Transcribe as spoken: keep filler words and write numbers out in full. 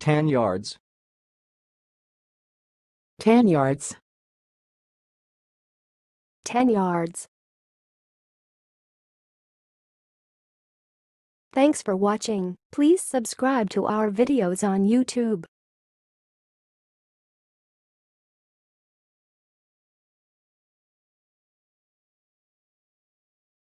Tanyards. Tanyards. Tanyards. Thanks for watching. Please subscribe to our videos on YouTube.